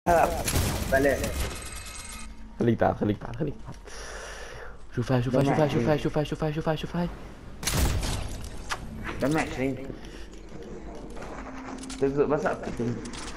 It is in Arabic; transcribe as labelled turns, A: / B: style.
A: بلاش.
B: خليك تعال خليك تعال خليك تعال. شوف هاي شوف هاي شوف هاي شوف هاي شوف هاي شوف هاي شوف هاي شوف هاي.
A: دم 20 تزق بس أقفل.